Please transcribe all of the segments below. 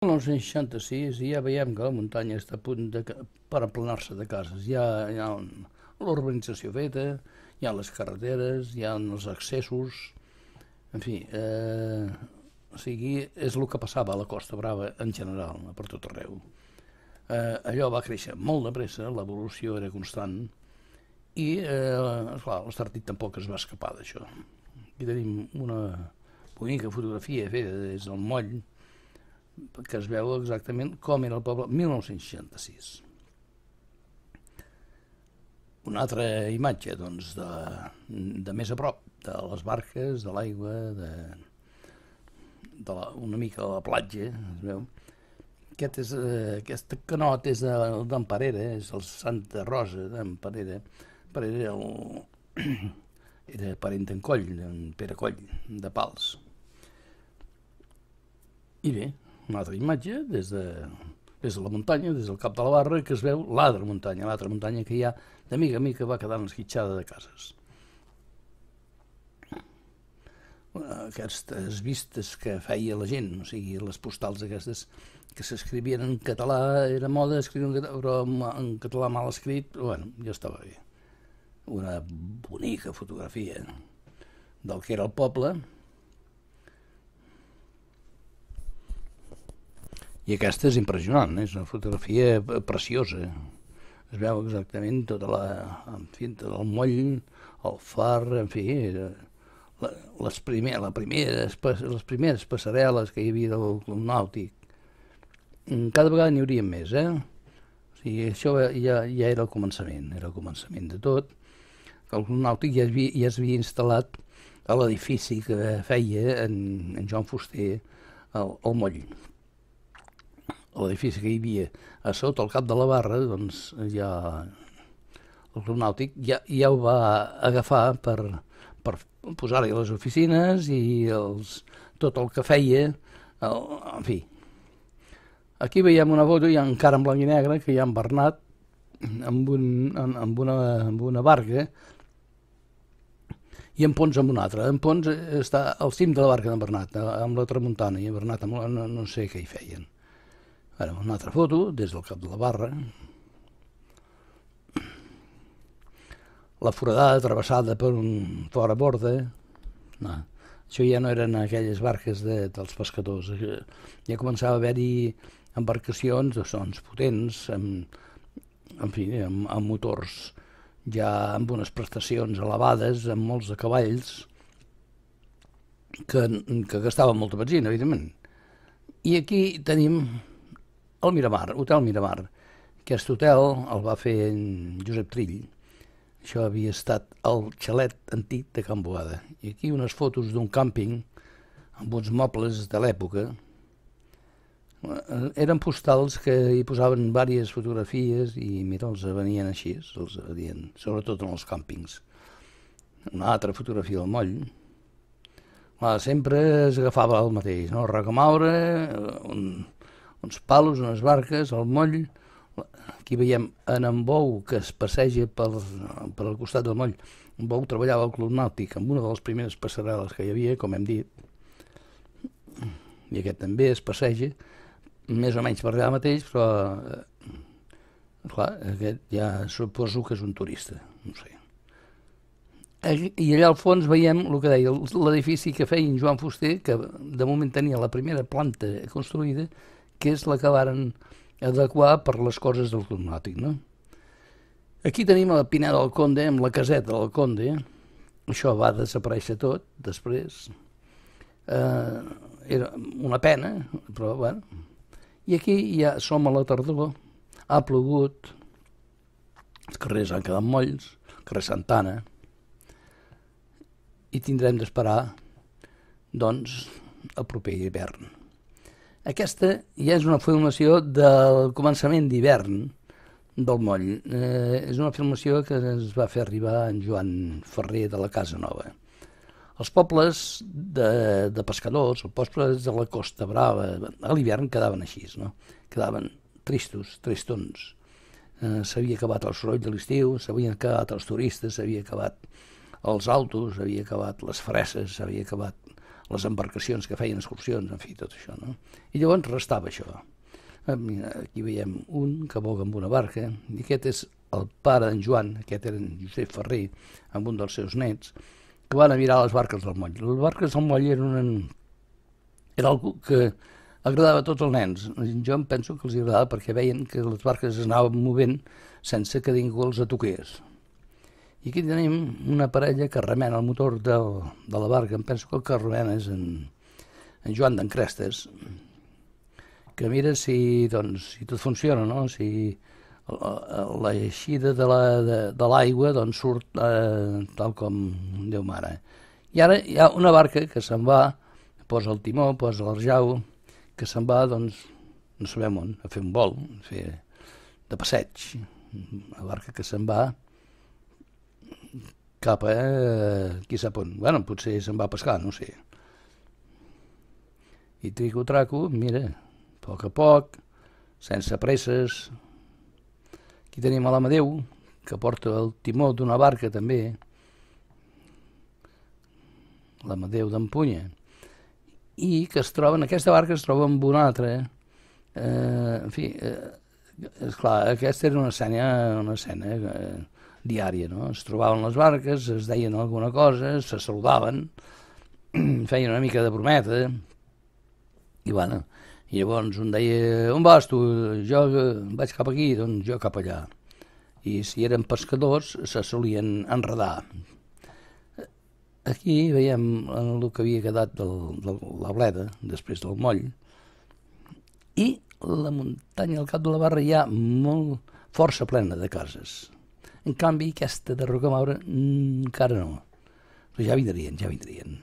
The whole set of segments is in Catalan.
En 1966 ja veiem que la muntanya està a punt per aplanar-se de cases. Hi ha l'urbanització feta, hi ha les carreteres, hi ha els accessos, en fi, o sigui, és el que passava a la Costa Brava en general, per tot arreu. Allò va créixer molt de pressa, l'evolució era constant i, esclar, l'Estartit tampoc es va escapar d'això. Aquí tenim una bonica fotografia feta des del moll que es veu exactament com era el poble 1966. Una altra imatge, doncs, de més a prop, de les barques, de l'aigua, una mica de la platja, es veu. Aquest canot és d'en Parera, és el Santa Rosa d'en Parera. Parera era parent d'en Coll, d'en Pere Coll, de Pals. I bé, una altra imatge des de la muntanya, des del cap de la Barra, que es veu l'altra muntanya que ja de mica en mica va quedant esquitxada de cases. Aquestes vistes que feia la gent, o sigui, les postals aquestes que s'escrivien en català, era moda escriure en català, però en català mal escrit, bueno, ja estava bé. Una bonica fotografia del que era el poble. I aquesta és impressionant, és una fotografia preciosa. Es veu exactament tota el moll, el far, en fi, les primeres passarel·les que hi havia del Club Nàutic. Cada vegada n'hi hauria més, O sigui, això ja era el començament de tot. El Club Nàutic ja es havia instal·lat a l'edifici que feia en Joan Fuster al moll. L'edifici que hi havia a sota al cap de la Barra, doncs ja el Club Nàutic ja ho va agafar per posar-hi les oficines i tot el que feia, en fi. Aquí veiem una foto ja encara en blanc i negre que hi ha en Bernat amb una barca i en Pons amb una altra. En Pons està al cim de la barca d'en Bernat, amb la tramuntana, i en Bernat no sé què hi feien. Ara, una altra foto des del cap de la Barra. La foradada travessada per un fora borda. No, això ja no eren aquelles barques dels pescadors. Ja començava a haver-hi embarcacions potents, amb motors ja amb unes prestacions elevades, amb molts de cavalls, que gastaven molta benzina, evidentment. I aquí tenim el Miramar, Hotel Miramar. Aquest hotel el va fer en Josep Trill. Això havia estat el xalet antic de Can Boada. I aquí unes fotos d'un càmping amb uns mobles de l'època. Eren postals que hi posaven diverses fotografies i mira, els venien així, sobretot en els càmpings. Una altra fotografia del moll. Sempre es agafava el mateix, no? Rocamaure, uns palos, unes barques, el moll. Aquí veiem en Bou, que es passeja per al costat del moll. En Bou treballava al Club Nàutic amb una de les primeres passarel·les que hi havia, com hem dit. I aquest també es passeja, més o menys per allà mateix, però clar, aquest ja suposo que és un turista, no sé. I allà al fons veiem el que deia, l'edifici que feia en Joan Fuster, que de moment tenia la primera planta construïda, que és la que varen adequar per les coses del Club Nàutic, no? Aquí tenim la Pineda del Conde, amb la caseta del Conde. Això va desaparèixer tot, després. Era una pena, però bueno. I aquí ja som a la tardor, ha plogut, els carrers han quedat molls, el carrer Santana, i tindrem d'esperar, doncs, el proper hivern. Aquesta ja és una filmació del començament d'hivern del moll. És una filmació que ens va fer arribar en Joan Ferrer de la Casa Nova. Els pobles de pescadors, els pobles de la Costa Brava, a l'hivern quedaven així, no? Quedaven tristons. S'havia acabat el soroll de l'estiu, s'havien acabat els turistes, s'havia acabat els autos, s'havia acabat les freses, s'havia acabat les embarcacions que feien excursions, en fi, tot això, no? I llavors restava això. Mira, aquí veiem un que voga amb una barca, i aquest és el pare d'en Joan, aquest era en Josep Ferrer, amb un dels seus nets, que van a mirar les barques del moll. Les barques del moll era algo que agradava a tots els nens. Jo em penso que els agradava perquè veien que les barques es anaven movent sense que ningú els toqués. I aquí tenim una parella que remena el motor de la barca. Em penso que el que remena és en Joan d'en Crestes, que mira si tot funciona, no? Si l'eixida de l'aigua surt tal com Déu mare. I ara hi ha una barca que se'n va, posa el timó, posa l'arjau, que se'n va, no sabem on, a fer un vol, de passeig. Una barca que se'n va cap a qui sap on. Bueno, potser se'n va a pescar, no sé. I trico-traco, mira, a poc, sense presses. Aquí tenim a l'Amadeu, que porta el timó d'una barca també, l'Amadeu d'Empunya, i que aquesta barca es troba amb una altra. En fi, esclar, aquesta era una escena diària, no? Es trobaven les barques, es deien alguna cosa, se saludaven, feien una mica de brometa, i bueno, i llavors un deia, on vas tu? Jo vaig cap aquí, doncs jo cap allà. I si eren pescadors, se solien enredar. Aquí veiem el que havia quedat de la Bleda, després del moll, i la muntanya al cap de la Barra hi ha força plena de cases. En canvi, aquesta de Rocamaura encara no. Però ja vindrien.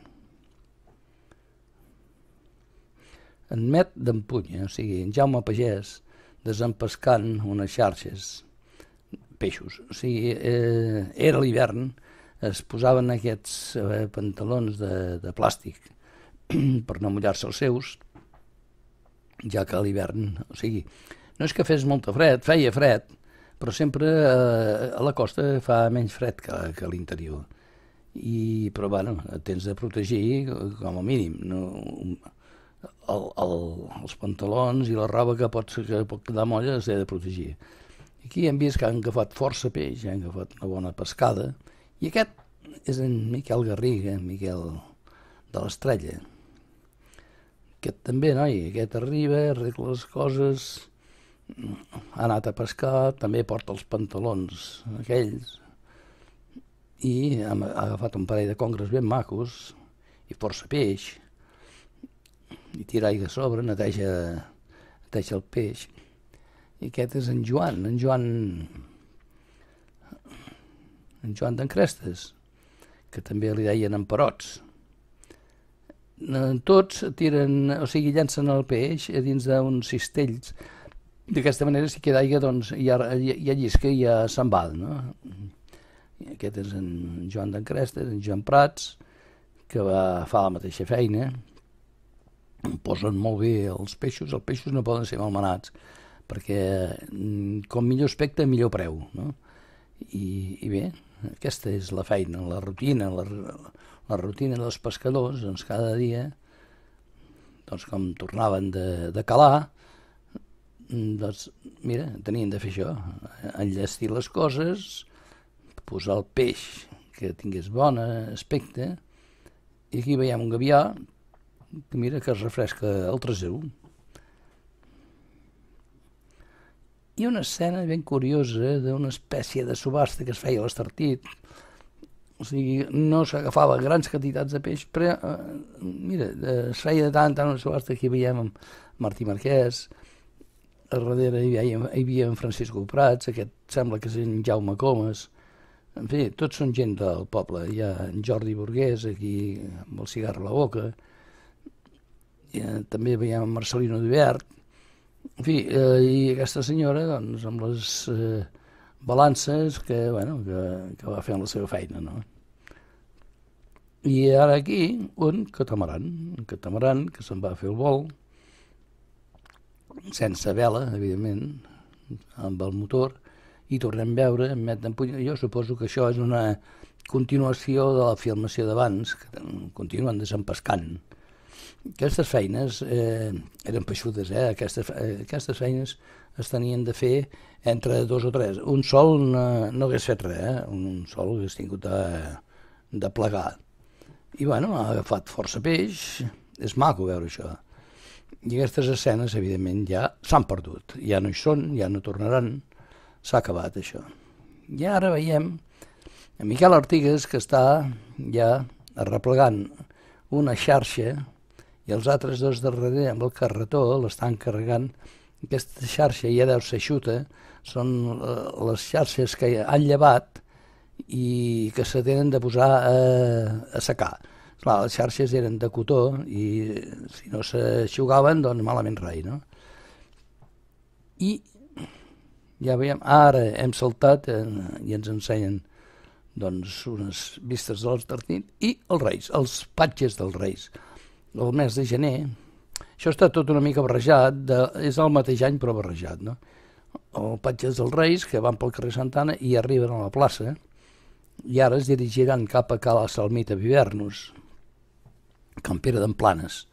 En Met d'Empunya, o sigui, en Jaume Pagès, desempescant unes xarxes, peixos. O sigui, era l'hivern, es posaven aquests pantalons de plàstic per no mullar-se els seus, ja que a l'hivern, o sigui, no és que fes molt fred, feia fred, però sempre a la costa fa menys fred que a l'interior. Però bueno, tens de protegir com a mínim, els pantalons i la roba que pot quedar molla es ha de protegir. Aquí hem vist que han agafat força peix, han agafat una bona pescada, i aquest és en Miquel Garriga, Miquel de l'Estrella. Aquest també, aquest arriba, arregla les coses, ha anat a pescar, també porta els pantalons aquells, i ha agafat un parell de congres ben macos, i força peix, i tira aigua a sobre, neteja el peix. I aquest és en Joan d'en Crestes, que també li deien emperots. Tots tiren, o sigui, llancen el peix a dins d'uns cistells. D'aquesta manera, si queda aigua, doncs hi ha llisca i ja se'n va, no? I aquest és en Joan d'en Crestes, en Joan Prats, que fa la mateixa feina. Posen molt bé els peixos no poden ser malmenats, perquè com millor aspecte, millor preu, no? I bé, aquesta és la feina, la rutina dels pescadors, doncs cada dia, doncs com tornaven de calar, doncs mira, tenien de fer això, enllestir les coses, posar el peix que tingués bon aspecte, i aquí veiem un gavià, que mira que es refresca el trasero. I una escena ben curiosa d'una espècie de subhasta que es feia a l'Estartit. O sigui, no s'agafava grans quantitats de peix, però mira, es feia de tant una subhasta que hi veiem amb Martí Marquès, a darrere hi havia en Francisco Prats, aquest sembla que és en Jaume Comas, en fi, tots són gent del poble. Hi ha en Jordi Burguès aquí amb el cigarro a la boca, també veiem Marcelino Dubert, en fi, i aquesta senyora doncs, amb les balances que va fent la seva feina, no? I ara aquí un catamaran que se'n va a fer el vol, sense vela, evidentment, amb el motor, i tornem a veure en Met d'Empunya. Jo suposo que això és una continuació de la filmació d'abans, que continuen desempescant. Aquestes feines eren peixudes, aquestes feines es tenien de fer entre 2 o 3. Un sol no hagués fet res, un sol hagués tingut de plegar. I bueno, ha agafat força peix, és maco veure això. I aquestes escenes, evidentment, ja s'han perdut, ja no hi són, ja no tornaran, s'ha acabat això. I ara veiem a Miquel Artigas, que està ja arreplegant una xarxa i els altres dos darrere amb el carretó l'estan carregant. Aquesta xarxa ja deu ser eixuta, són les xarxes que han llevat i que se tenen de posar a secar. Clar, les xarxes eren de cotó i si no s'aixugaven, doncs malament rai, no? I ja veiem, ara hem saltat i ens ensenyen doncs, unes vistes de l'Estartit i els Reis, els patges dels Reis. El mes de gener, això està tot una mica barrejat, és el mateix any però barrejat, no? Els patges dels Reis que van pel carrer Santana i arriben a la plaça i ara es dirigiran cap a Cala Salmita Vivernus, Can Pere d'Emplanes,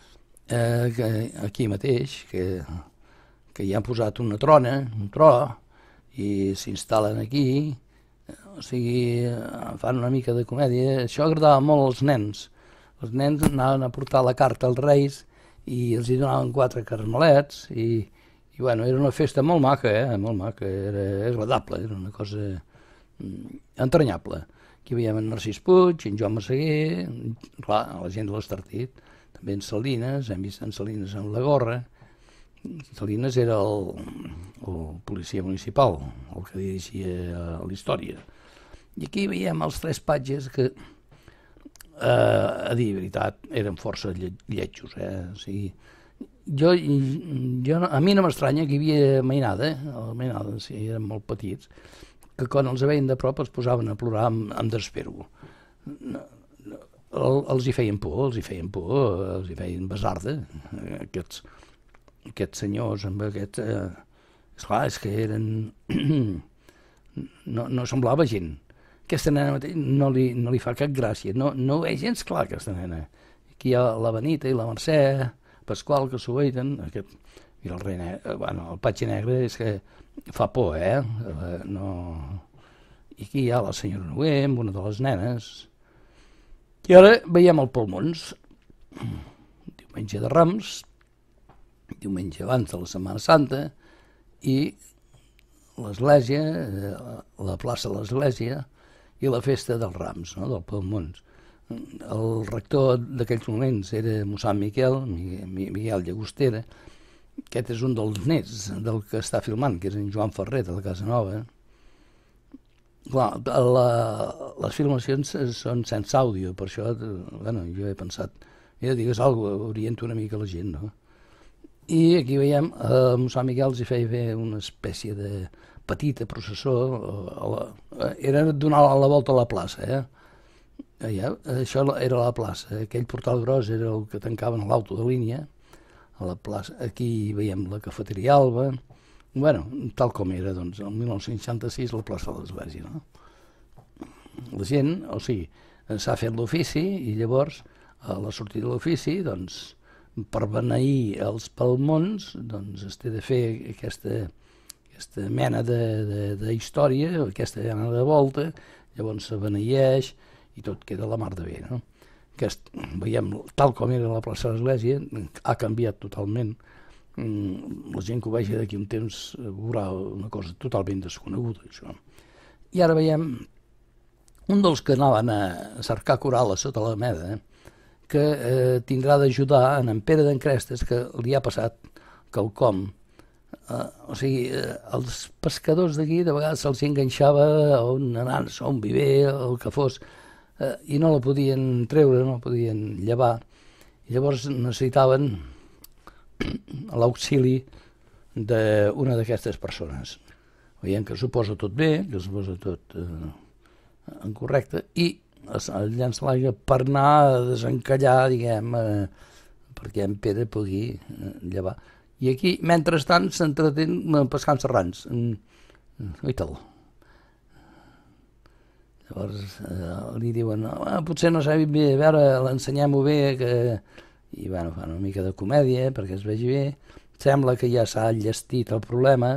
aquí mateix, que hi han posat una trona, un tro, i s'instal·len aquí, o sigui, fan una mica de comèdia. Això agradava molt als nens. Els nens anaven a portar la carta als Reis i els hi donaven 4 carmelets i bueno, era una festa molt maca, molt maca, era agradable, era una cosa entranyable. Aquí veiem en Narcís Puig, en Joan Massaguer, clar, la gent de l'Estartit, també en Salines, hem vist en Salines amb la gorra. Salines era el policia municipal, el que dirigia la història. I aquí veiem els 3 patges que, a dir veritat, eren força lletjos. O sigui, a mi no m'estranya que hi havia mainada, sí, eren molt petits, que quan els veien de prop es posaven a plorar amb desespero. Els hi feien por, els hi feien basarda, aquests senyors amb aquests... Esclar, és que eren... No semblava gent. Aquesta nena mateix no li fa cap gràcia, no veig gens clar aquesta nena. Aquí hi ha la Benita i la Mercè, Pasqual, que s'ho veien, i el rei negre, bueno, el patge negre és que fa por, no... I aquí hi ha la senyora Noguem, una de les nenes. I ara veiem el Palmons, diumenge de Rams, diumenge abans de la Setmana Santa, i l'església, la plaça de l'església, i la festa dels Rams, no?, del Palmons. El rector d'aquells moments era mossèn Miquel Llagostera. Aquest és un dels nets del que està filmant, que és en Joan Ferrer, de la Casa Nova. Clar, les filmacions són sense àudio, per això, bueno, jo he pensat, digues alguna cosa, oriento una mica la gent, no? I aquí veiem, mossèn Miquel els hi feia una espècie de petita processó, era donar la volta a la plaça, això era la plaça, aquell portal gros era el que tancaven l'auto de línia, a la plaça, aquí veiem la cafeteria Alba, bueno, tal com era, doncs, el 1966 la plaça de l'Església, no? La gent, o sigui, s'ha fet l'ofici i llavors, a la sortida de l'ofici, doncs, per beneir els Palmons, doncs es té de fer aquesta mena d'història, aquesta mena de volta, llavors se beneeix i tot queda la mar de bé, no? Veiem, tal com era la plaça de l'Església, ha canviat totalment. La gent que ho vegi d'aquí un temps veurà una cosa totalment desconeguda, això. I ara veiem un dels que anaven a cercar coral a sota l'Alameda, que tindrà d'ajudar en Pere d'Encrestes, que li ha passat quelcom. O sigui, els pescadors d'aquí de vegades se'ls enganxava a un nanars, a un viver, el que fos, i no la podien treure, no la podien llevar. I llavors necessitaven l'auxili d'una d'aquestes persones. Veiem que s'ho posa tot bé, que s'ho posa tot en correcte, i el llança l'aigua per anar a desencallar, diguem, perquè en Pere pugui llevar. I aquí, mentrestant, s'entretén pescant serrans. I tal. Llavors li diuen, potser no sabem bé, a veure, l'ensenyem-ho bé, que i bueno, fan una mica de comèdia perquè es vegi bé. Sembla que ja s'ha enllestit el problema,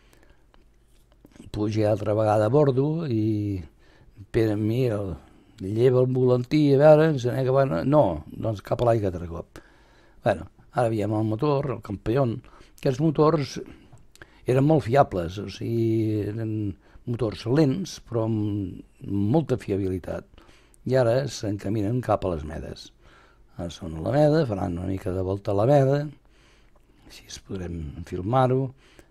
puja altra vegada a bordo i Pere em mira, lleva el volantí, a veure, ens n'he acabat... No, doncs cap a l'aigua altre cop. Bueno, ara veiem el motor, el Campeón. Aquests motors eren molt fiables, o sigui, eren motors lents, però amb molta fiabilitat. I ara s'encaminen cap a les Medes. Ara són a la Meda, faran una mica de volta a la Meda, així podrem filmar-ho.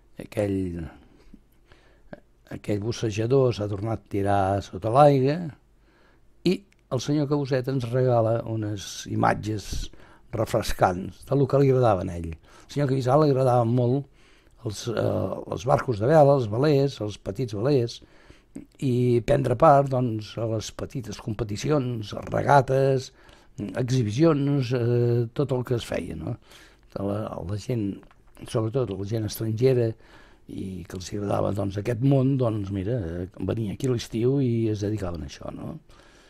Aquell bussejador s'ha tornat a tirar sota l'aigua i el senyor Cabusset ens regala unes imatges refrescants del que li agradaven a ell. Al senyor Cabisal li agradaven molt els barcos de vela, els velers, els petits velers, i prendre part doncs, a les petites competicions, regates, exhibicions, tot el que es feia. No? La gent, sobretot la gent estrangera, i que els agradava doncs, aquest món, doncs mira, venia aquí a l'estiu i es dedicaven a això. No?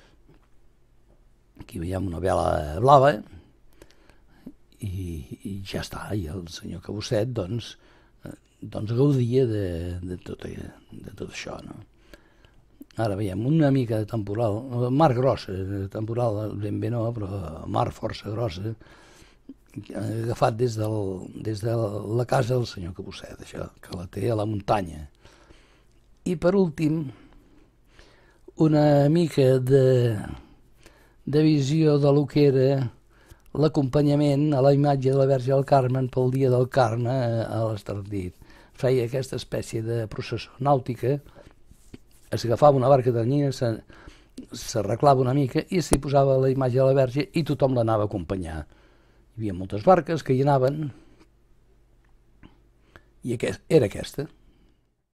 Aquí veiem una vela blava i ja està, i el senyor Cabusset doncs gaudia de tot això. No? Ara veiem una mica de temporal, mar grossa, temporal ben bé no, però mar força grossa, agafat des de la casa del senyor Cabusset, això, que la té a la muntanya. I per últim, una mica de visió de lo que era l'acompanyament a la imatge de la Verge del Carme pel dia del Carme a l'Estartit. Feia aquesta espècie de processó nàutica, es agafava una barca ternyina, s'arreglava una mica i s'hi posava la imatge de la Verge i tothom l'anava a acompanyar. Hi havia moltes barques que hi anaven i era aquesta.